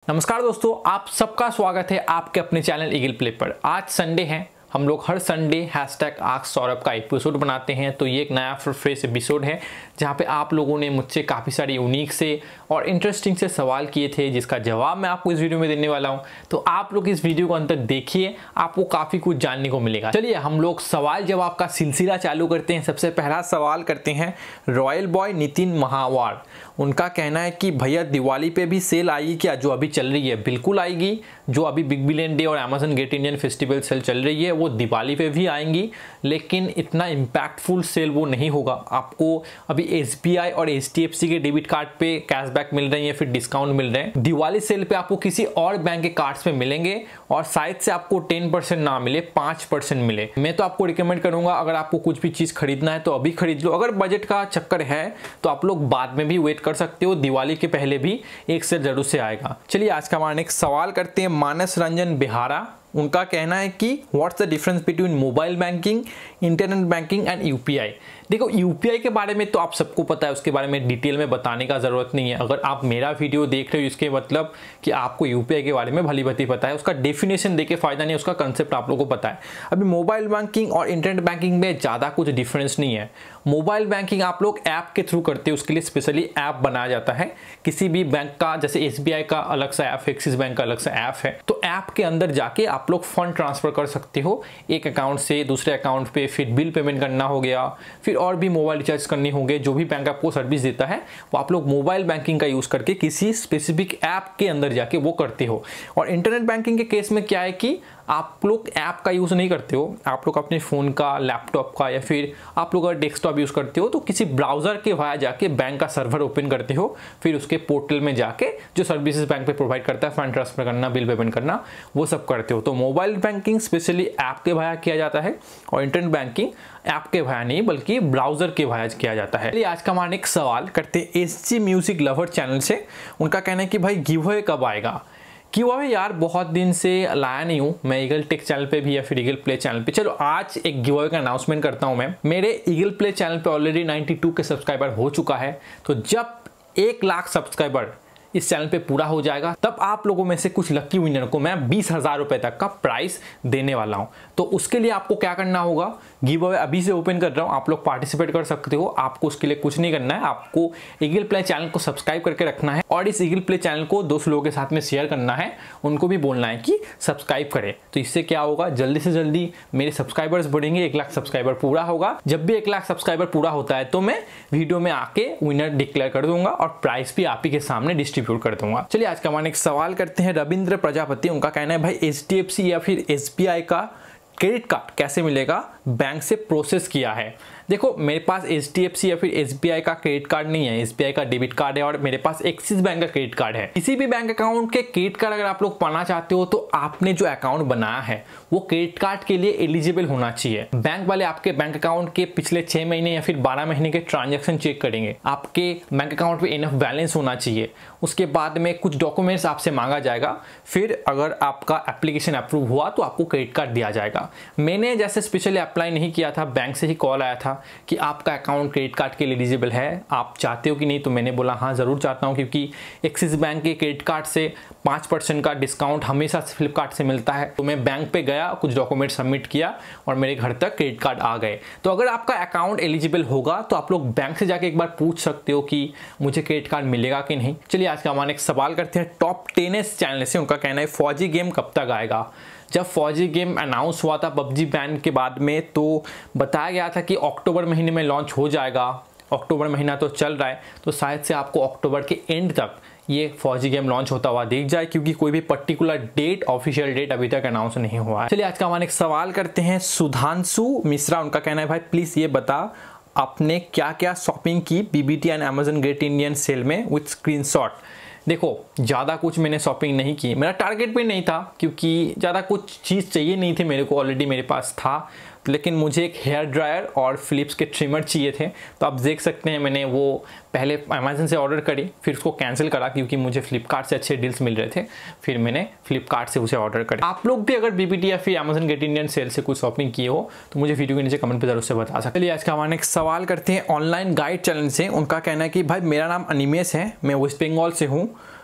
नमस्कार दोस्तों, आप सबका स्वागत है आपके अपने चैनल ईगल प्ले पर। आज संडे है, हम लोग हर संडे #AskSaurabh का एपिसोड बनाते हैं। तो ये एक नया फ्रेश एपिसोड है जहाँ पे आप लोगों ने मुझसे काफ़ी सारे यूनिक से और इंटरेस्टिंग से सवाल किए थे, जिसका जवाब मैं आपको इस वीडियो में देने वाला हूँ। तो आप लोग इस वीडियो को अंत तक देखिए, आपको काफ़ी कुछ जानने को मिलेगा। चलिए हम लोग सवाल जवाब का सिलसिला चालू करते हैं। सबसे पहला सवाल करते हैं रॉयल बॉय नितिन महावार। उनका कहना है कि भैया दिवाली पे भी सेल आएगी क्या, जो अभी चल रही है? बिल्कुल आएगी। जो अभी बिग बिलियन डे और Amazon great Indian festival sale चल रही है वो दिवाली पे भी आएंगी, लेकिन इतना इम्पैक्टफुल सेल वो नहीं होगा। आपको अभी SBI और HDFC के डेबिट कार्ड पे कैशबैक मिल रही है, फिर डिस्काउंट मिल रहे हैं। दिवाली सेल पे आपको किसी और बैंक के कार्ड्स पे मिलेंगे और शायद से आपको 10% ना मिले, 5% मिले। मैं तो आपको रिकमेंड करूंगा, अगर आपको कुछ भी चीज़ खरीदना है तो अभी खरीद लो। अगर बजट का चक्कर है तो आप लोग बाद में भी वेट कर सकते हो, दिवाली के पहले भी एक सेल जरूर से आएगा। चलिए आज का हमारा नेक्स्ट सवाल करते हैं मानस रंजन बिहारा। उनका कहना है कि what's the difference between mobile banking, internet banking and UPI। देखो UPI के बारे में तो आप सबको पता है, उसके बारे में डिटेल में बताने का ज़रूरत नहीं है। अगर आप मेरा वीडियो देख रहे हो इसके मतलब कि आपको UPI के बारे में भली भांति पता है। उसका डेफिनेशन देके फ़ायदा नहीं, उसका कंसेप्ट आप लोगों को पता है। अभी मोबाइल बैंकिंग और इंटरनेट बैंकिंग में ज़्यादा कुछ डिफरेंस नहीं है। मोबाइल बैंकिंग आप लोग ऐप के थ्रू करते हो, उसके लिए स्पेशली ऐप बनाया जाता है। किसी भी बैंक का, जैसे SBI का अलग सा ऐप, एक्सिस बैंक का अलग सा ऐप है, तो ऐप के अंदर जाके आप लोग फंड ट्रांसफर कर सकते हो एक अकाउंट से दूसरे अकाउंट पे। फिर बिल पेमेंट करना हो गया, फिर और भी मोबाइल रिचार्ज करने होंगे। जो भी बैंक आपको सर्विस देता है वो आप लोग मोबाइल बैंकिंग का यूज करके किसी स्पेसिफिक ऐप के अंदर जाके वो करते हो। और इंटरनेट बैंकिंग के केस में क्या है कि आप लोग ऐप का यूज़ नहीं करते हो, आप लोग अपने फ़ोन का, लैपटॉप का, या फिर आप लोग अगर डेस्कटॉप यूज़ करते हो तो किसी ब्राउज़र के वाया जाके बैंक का सर्वर ओपन करते हो। फिर उसके पोर्टल में जाके जो सर्विसेज बैंक पे प्रोवाइड करता है, फंड ट्रांसफर करना, बिल पेमेंट करना, वो सब करते हो। तो मोबाइल बैंकिंग स्पेशली ऐप के वाया किया जाता है और इंटरनेट बैंकिंग ऐप के वाया नहीं बल्कि ब्राउज़र के वाया किया जाता है। चलिए आज का हमारा एक सवाल करते हैं SG म्यूजिक लवर चैनल से। उनका कहना है कि भाई गिव अवे कब आएगा? गिव अवे यार बहुत दिन से लाया नहीं हूँ मैं ईगल टेक चैनल पे भी या फिर ईगल प्ले चैनल पे। चलो आज एक गिव अवे का अनाउंसमेंट करता हूँ मैं। मेरे ईगल प्ले चैनल पे ऑलरेडी 92 के सब्सक्राइबर हो चुका है। तो जब 1 लाख सब्सक्राइबर इस चैनल पे पूरा हो जाएगा तब आप लोगों में से कुछ लक्की विनर को मैं 20,000 रुपए तक का प्राइस देने वाला हूं। तो उसके लिए आपको क्या करना होगा, गिव अवे अभी से ओपन कर रहा हूं, आप लोग पार्टिसिपेट कर सकते हो। आपको उसके लिए कुछ नहीं करना है, आपको ईगल प्ले चैनल को सब्सक्राइब करके रखना है और इस ईगल प्ले चैनल को दोस्त लोगों के साथ में शेयर करना है, उनको भी बोलना है कि सब्सक्राइब करें। तो इससे क्या होगा, जल्दी से जल्दी मेरे सब्सक्राइबर्स बढ़ेंगे, 1 लाख सब्सक्राइबर पूरा होगा। जब भी 1 लाख सब्सक्राइबर पूरा होता है तो मैं वीडियो में आके विनर डिक्लेयर कर दूंगा और प्राइस भी आप ही के सामने डिस्ट्रीब्यूट कर दूंगा। चलिए आज का हमारा एक सवाल करते हैं रविंद्र प्रजापति। उनका कहना है भाई HDFC या फिर SBI का क्रेडिट कार्ड कैसे मिलेगा, बैंक से प्रोसेस किया है। देखो मेरे पास HDFC या फिर SBI का क्रेडिट कार्ड नहीं है, SBI का डेबिट कार्ड है और मेरे पास एक्सिस बैंक का क्रेडिट कार्ड है। किसी भी बैंक अकाउंट के क्रेडिट कार्ड अगर आप लोग पाना चाहते हो तो आपने जो अकाउंट बनाया है वो क्रेडिट कार्ड के लिए एलिजिबल होना चाहिए। बैंक वाले आपके बैंक अकाउंट के पिछले 6 महीने या फिर 12 महीने के ट्रांजेक्शन चेक करेंगे। आपके बैंक अकाउंट में इनफ बैलेंस होना चाहिए। उसके बाद में कुछ डॉक्यूमेंट्स आपसे मांगा जाएगा, फिर अगर आपका एप्लीकेशन अप्रूव हुआ तो आपको क्रेडिट कार्ड दिया जाएगा। मैंने जैसे स्पेशली अप्लाई नहीं किया था, बैंक से ही कॉल आया था कि आपका अकाउंट क्रेडिट कार्ड के लिए एलिजिबल है, आप चाहते हो कि नहीं? तो मैंने बोला हाँ ज़रूर चाहता हूँ, क्योंकि एक्सिस बैंक के क्रेडिट कार्ड से 5% का डिस्काउंट हमेशा फ्लिपकार्ट से मिलता है। तो मैं बैंक पे गया, कुछ डॉक्यूमेंट सबमिट किया और मेरे घर तक क्रेडिट कार्ड आ गए। तो अगर आपका अकाउंट एलिजिबल होगा तो आप लोग बैंक से जाके एक बार पूछ सकते हो कि मुझे क्रेडिट कार्ड मिलेगा कि नहीं। चलिए आज का हमारा एक सवाल करते हैं टॉप 10 चैनल से। उनका कहना है फौजी गेम कब तक आएगा? जब फौजी गेम अनाउंस हुआ था PUBG बैन के बाद में तो बताया गया था कि अक्टूबर महीने में लॉन्च हो जाएगा। अक्टूबर महीना तो चल रहा है, तो शायद से आपको अक्टूबर के एंड तक ये फौजी गेम लॉन्च होता हुआ दिख जाए, क्योंकि कोई भी पर्टिकुलर डेट, ऑफिशियल डेट अभी तक अनाउंस नहीं हुआ है। चलिए आज का हमारे एक सवाल करते हैं सुधांशु मिश्रा। उनका कहना है भाई प्लीज़ ये बता आपने क्या क्या शॉपिंग की BBT and Amazon great Indian sale में विथ स्क्रीनशॉट। देखो ज़्यादा कुछ मैंने शॉपिंग नहीं की, मेरा टारगेट भी नहीं था, क्योंकि ज़्यादा कुछ चीज़ चाहिए नहीं थी मेरे को, ऑलरेडी मेरे पास था। लेकिन मुझे एक हेयर ड्रायर और फिलिप्स के ट्रिमर चाहिए थे। तो आप देख सकते हैं मैंने वो पहले अमेजन से ऑर्डर करी, फिर उसको कैंसिल करा क्योंकि मुझे फ्लिपकार्ट से अच्छे डील्स मिल रहे थे, फिर मैंने फ्लिपकार्ट से उसे ऑर्डर करी। आप लोग भी अगर BBT या फिर अमेजन गेट इंडियन सेल से कुछ शॉपिंग किए हो तो मुझे वीडियो के नीचे कमेंट पे जरूर से बता सकते। चलिए आज का हमारे एक सवाल करते हैं ऑनलाइन गाइड चैनल से। उनका कहना है कि भाई मेरा नाम अनिमेश है, मैं वेस्ट बंगाल से हूँ,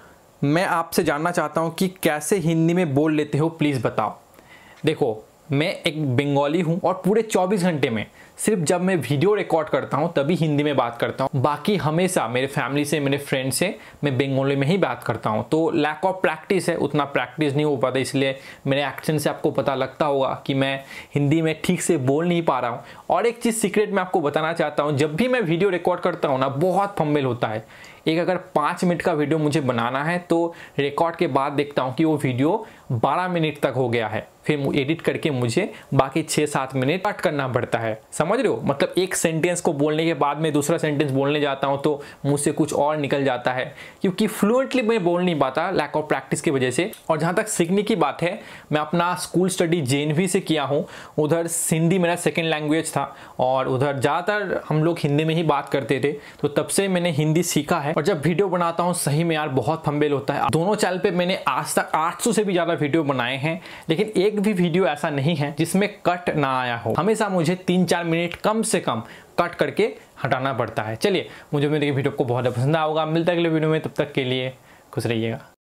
मैं आपसे जानना चाहता हूँ कि कैसे हिंदी में बोल लेते हो, प्लीज़ बताओ। देखो, मैं एक बंगाली हूँ और पूरे 24 घंटे में सिर्फ जब मैं वीडियो रिकॉर्ड करता हूँ तभी हिंदी में बात करता हूँ। बाकी हमेशा मेरे फैमिली से, मेरे फ्रेंड से मैं बंगाली में ही बात करता हूँ। तो लैक ऑफ प्रैक्टिस है, उतना प्रैक्टिस नहीं हो पाता, इसलिए मेरे एक्शन से आपको पता लगता होगा कि मैं हिंदी में ठीक से बोल नहीं पा रहा हूँ। और एक चीज़ सीक्रेट मैं आपको बताना चाहता हूँ, जब भी मैं वीडियो रिकॉर्ड करता हूँ ना, बहुत फंबल होता है। एक अगर 5 मिनट का वीडियो मुझे बनाना है तो रिकॉर्ड के बाद देखता हूँ कि वो वीडियो 12 मिनट तक हो गया है, फिर एडिट करके मुझे बाकी 6-7 मिनट कट करना पड़ता है। समझ रहे हो? मतलब एक सेंटेंस को बोलने के बाद में दूसरा सेंटेंस बोलने जाता हूँ तो मुझ से कुछ और निकल जाता है, क्योंकि फ्लुएंटली मैं बोल नहीं पाता लैक ऑफ प्रैक्टिस की वजह से। और जहाँ तक सीखने की बात है, मैं अपना स्कूल स्टडी JNV से किया हूँ। उधर हिंदी मेरा सेकेंड लैंग्वेज था और उधर ज़्यादातर हम लोग हिंदी में ही बात करते थे, तो तब से मैंने हिंदी सीखा है। और जब वीडियो बनाता हूँ सही में यार बहुत फंबेल होता है। दोनों चैनल पे मैंने आज तक 800 से भी ज़्यादा वीडियो बनाए हैं, लेकिन एक भी वीडियो ऐसा नहीं है जिसमें कट ना आया हो। हमेशा मुझे 3-4 मिनट कम से कम कट करके हटाना पड़ता है। चलिए, मुझे मेरे वीडियो को बहुत पसंद आया होगा। मिलता है अगले वीडियो में, तब तक के लिए खुश रहिएगा।